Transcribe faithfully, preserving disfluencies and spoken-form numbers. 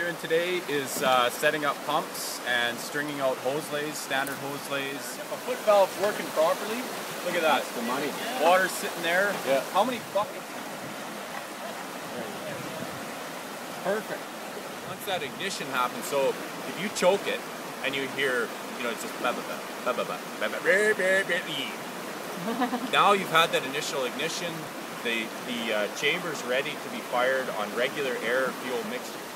doing today is uh, setting up pumps and stringing out hose lays, standard hose lays. If a foot valve's working properly, look at that. That's the money. Water's sitting there. Yeah. How many buckets? Perfect. Once that ignition happens, so if you choke it and you hear, you know, it's just ba ba ba ba ba ba ba ba ba ba ba. Now you've had that initial ignition. The the uh, chamber's ready to be fired on regular air fuel mixture.